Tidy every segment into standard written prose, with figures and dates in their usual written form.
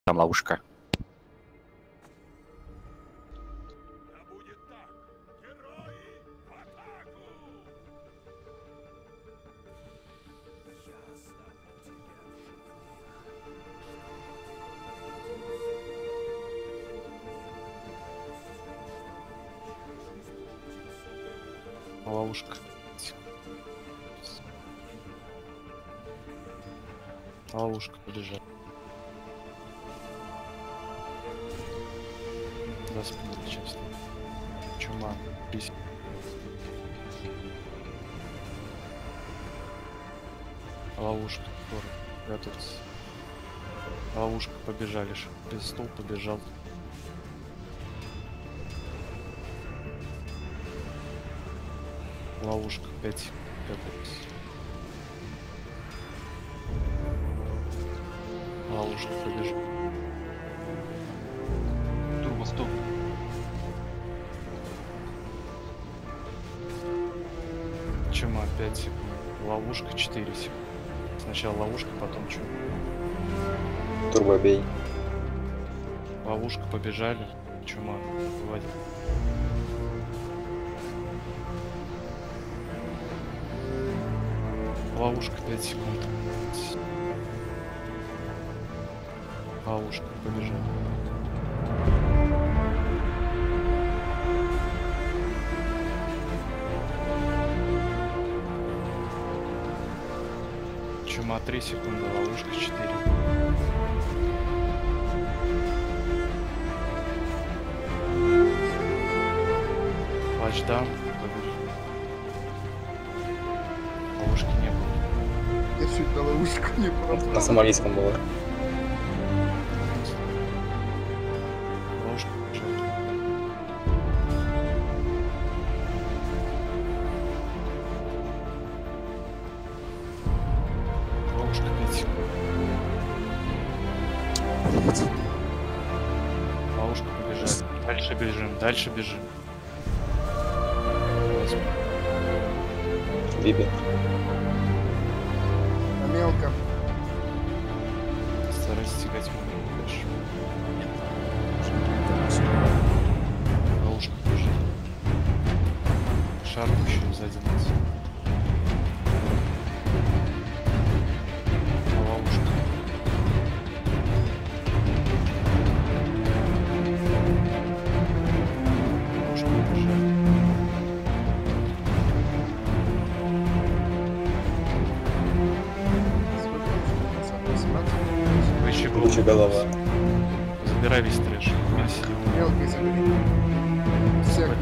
Там ловушка. Ловушка. Ловушка побежала. За спиной часто. Чума. Пись. Ловушка. Готовится. Ловушка побежали. Без стол побежал. Ловушка 5. Готовится. Ловушка побежит. Турбо, стоп. Чума 5 секунд. Ловушка 4 секунды. Сначала ловушка, потом чума. Турбо бей. Ловушка побежали. Чума. Выводим. Ловушка 5 секунд. Ловушка побежала. Чума 3 секунды, ловушка 4. Лачдаун. Ловушки не было. Я чуть на ловушку не попал. На сомалийском было. Ловушка побежала. Ловушка 5 секунд. Ловушка побежали. Дальше бежим, дальше бежим. Биби. А мелко. Старайся тягать момент дальше. Ловушка побежит. Шар еще сзади нас. Ловушка. Ловушка побежит. Лучше голова. Забирай весь трэш. Месси. Мелкий забери. Всех.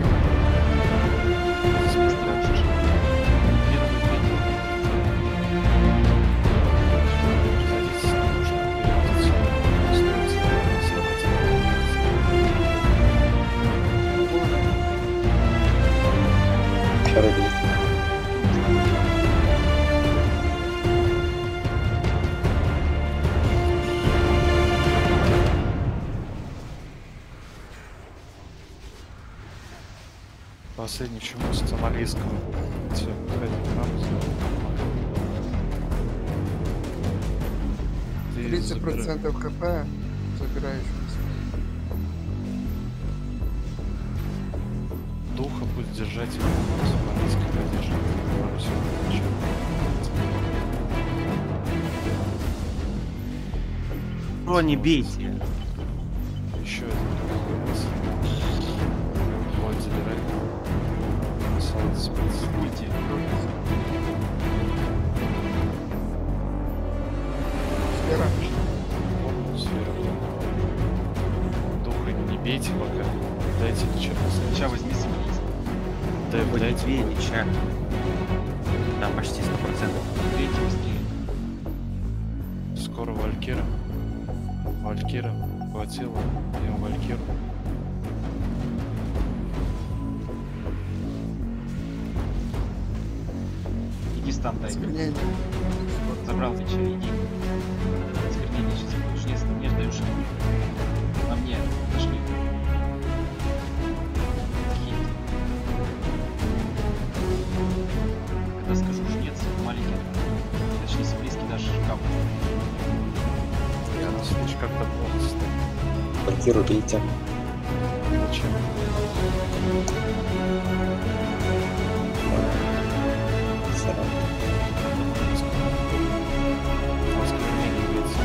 Шары бей. Последний чему с сомалийского. Все, ты 30% КП забираешь. духа пусть держать сомалийской поддержки. Пару секунд еще. О, не бейте. Еще один дух появился. Вот, забирай. Солнце уйти. Сфера. Сфера. Духа не бейте пока. Дайте ничего. Сейчас возьми сомалийский. Дайте Две ничья. Да, почти 100%. Бейте быстрее. Скоро Валькира. Валькира. Хватило. Бьем Валькиру. Иди стан дай. Сквернение. Забрал меча, иди. Сквернение сейчас будешь. Не сдаешь. На мне. Пошли. Когда скажу жнец, маленький. Точнее, близкий даже шкаф. Я на случай как-то плохо стоит. Банкир убейте. Зачем? Сарам. Осквернение бейте.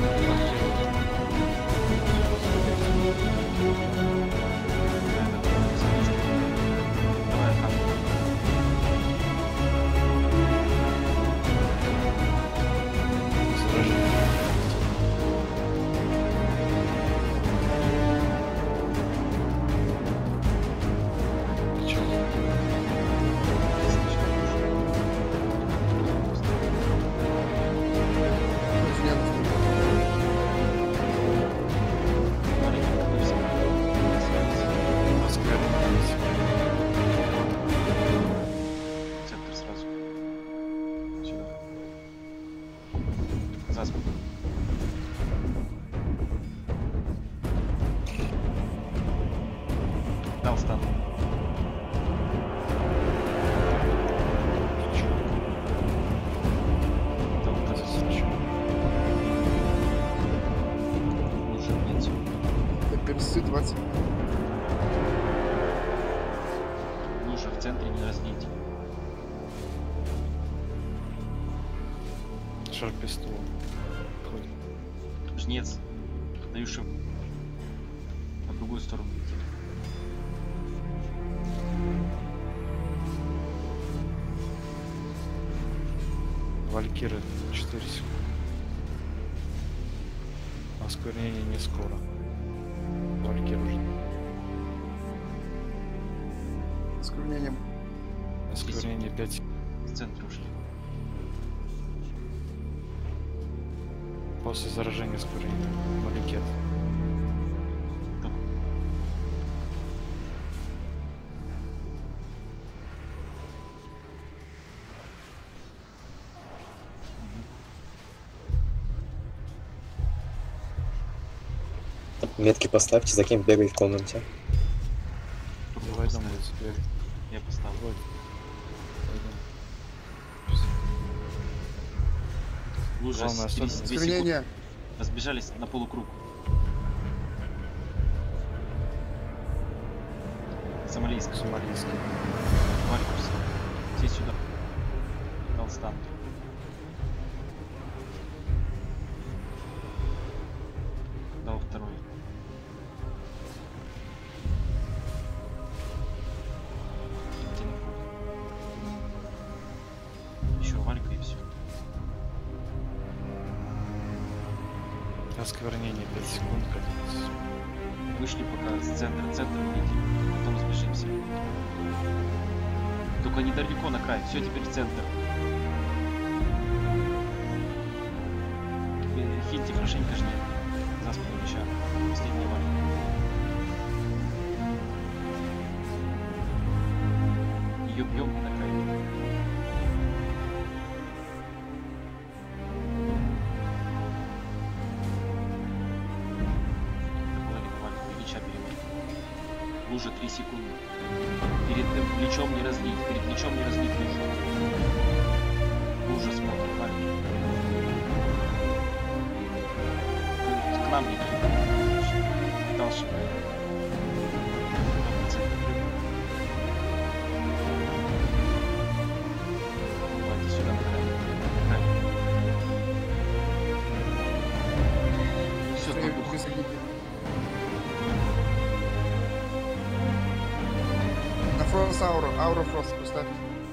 Давай, там. Сражение. Зачем? Осквернение бейте. Центр сразу. Сюда. За спину. Дал стан. Дал указать. Лучше бить. Это персы 20. Лучше в центре не разлить. Шарпистол. Жнец. Даешь им на другую сторону идти. Валькиры 4 секунды. Осквернение не скоро. Валькир уже. Осквернением. Осквернение 5. В центр ушли. После заражения осквернения. Маликет. Там. Метки поставьте, за кем бегать в комнате. Давай домой теперь. Я поставил. Давай. Лужа Главное, с 32 секунды. Осквернение. Разбежались на полукруг. Сомалийск. Сомалийский. Валькурс. Все сюда. Дал стан. Дал второй. Тяни путь. Еще Валька и все. Осквернение 5 секунд. Катится. Вышли пока с центра. Центр выйдем. Потом сбежимся. Только недалеко на край. Все, теперь в центр. Хильте хорошенько жди. За спину мяча. Последний валик. Ее бьем и на край. Половину валик. Мяча переводит. Лужа 3 секунды. Перед плечом не разлить. Перед плечом не разлить лужу. Лужа смотрит валик. К нам не идет. Дальше. Давайте сюда на край. Край. Все, Стоит тут без огня. На фрост ауру. Ауру фрост поставьте.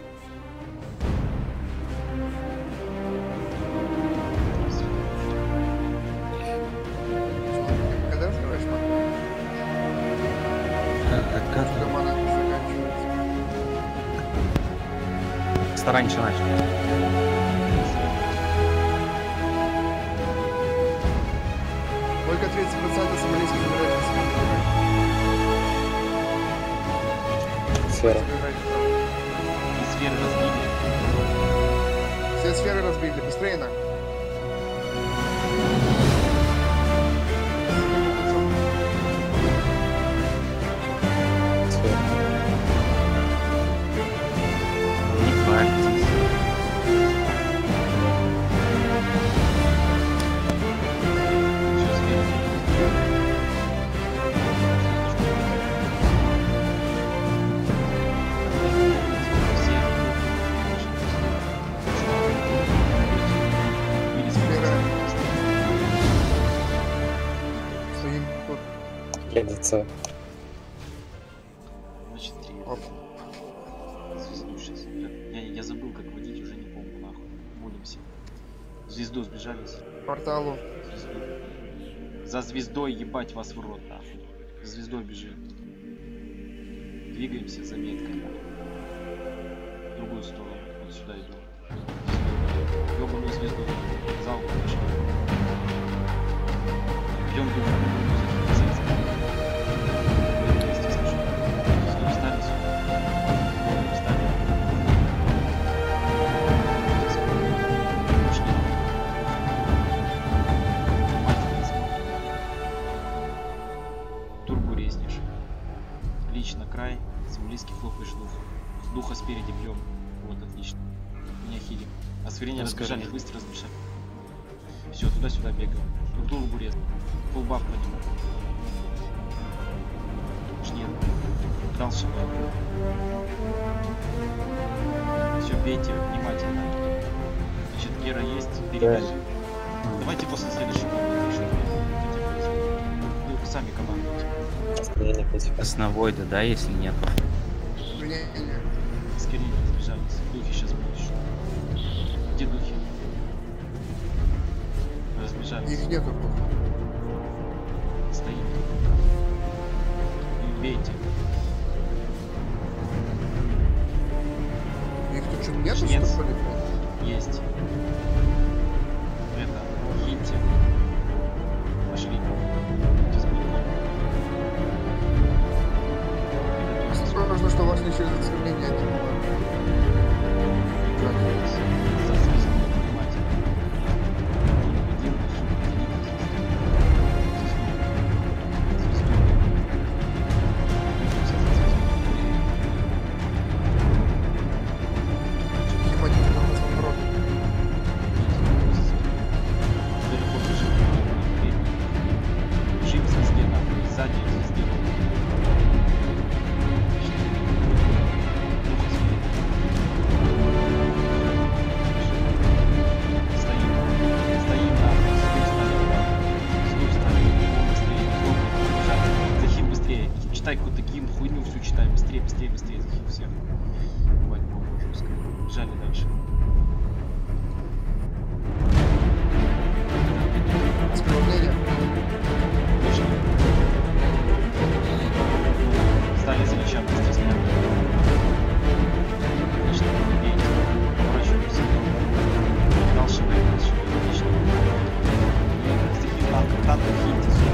Когда открываешь ман? Когда мана заканчивается. Раньше начал. Только 30% сомалийских забирайте. Сфера. И сферы разбили. Все сферы разбили. Быстрее на. Сфера. Не хватит. Все сферы. КДЦ. Значит, 3. Оп. Звезду сейчас. Я забыл, как водить, уже не помню, нахуй. Молимся. В звезду сбежались. К порталу. Звезду. За звездой ебать вас в рот, нахуй. За звездой бежим. Двигаемся за меткой, нахуй. В другую сторону. Вот сюда идем. Ёбаную звезду. Зал пошли. Идем дух. Встали сюда. Встали. Пошли. Турбу резнешь. Лично край. Землиский хлопаешь дух. Духа спереди бьем. Вот, отлично. Меня хилим. Освирение разбежали, быстро разбежали. Все, туда-сюда бегаем. Турбу резать. Фулбаф по нему. Жнет. Дал шага. Все, бейте внимательно. Значит, Гера есть, перебежи. Давайте после следующего вы сами командуете. Осквернение против. Основойда, да, если нет? Принятие. Скорее разбежались. Духи сейчас будут еще. Где духи? Разбежались. Их нету. Стоит. И бейте. Их тут что, нету, Нет. что ли? Есть. Это, хильте. Пошли. Сейчас будет бомба. Приготовьтесь. Осторожно, что вас не через осквернение За звезду внимательно. Один души, звезду. Ебать, у нас поворот. Далеко бежим. Бежим к звезде, нахуй. Сзади звезды. Духа спереди. Стоим. Стоим, нахуй. Сдув стали. Быстрее. Захим быстрее. Читай какую-то гимн, хуйню всю читай. Быстрее, быстрее, быстрее. Захим всех. Ебать, бомба жестко. Бежали дальше. Осквернение. Пошли. Стали за мячом, быстро сняли. Отлично, бейте. Поворачиваемся. Дальше, дальше, отлично. Стихи танка, танка хильте, все.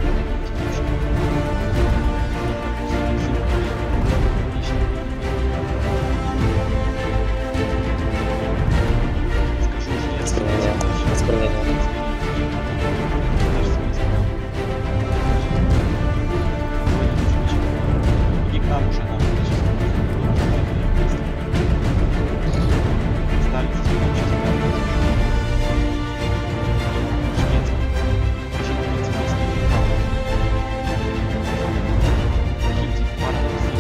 Отлично. Скажу, жнец. Осквернение. Осквернение. Иди к нам уже, нам стали за спиной, сейчас жнец. Жнец вместе. Захильте, пара быстрее.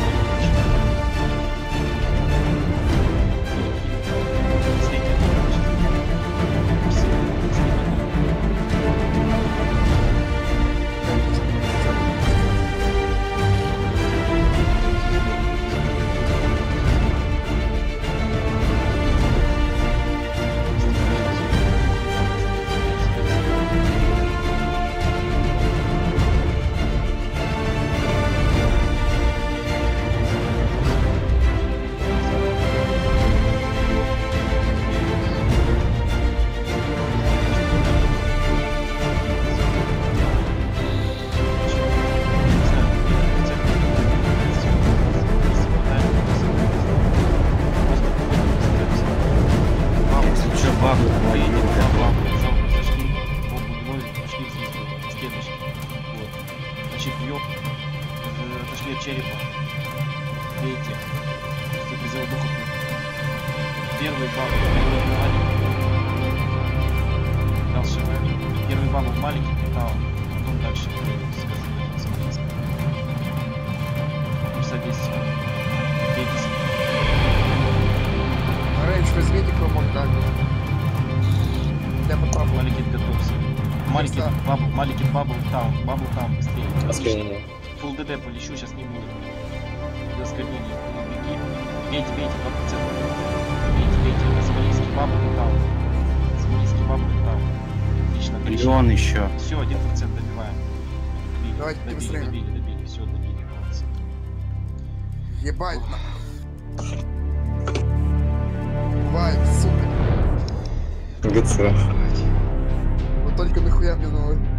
Если что, бабу, я не прям Значит, бьем. Отошли от черепа. Бейте. После призыва духа. Первый бабу, первый маленький. Дальше. Первый бабу маленький портал. Потом дальше. Сказывается. Часа 10 секунд. Бейте. Рейндж разведик помог, да. Для папа. Маленький готовься. Маленький Да. бабу Бабл таун, быстрее. Осквернение. Фулл ДД полечу, сейчас не будет. До осквернения. Беги. Бейте, 2%. Бейте. Смолийский бабл таун. Отлично, Миллион еще. Все, 1% добиваем. Давайте, быстрее. Добили, все, добили. Молодцы. Ебать. Бывает, сука. ГЦ. Вот только нахуя мне новый.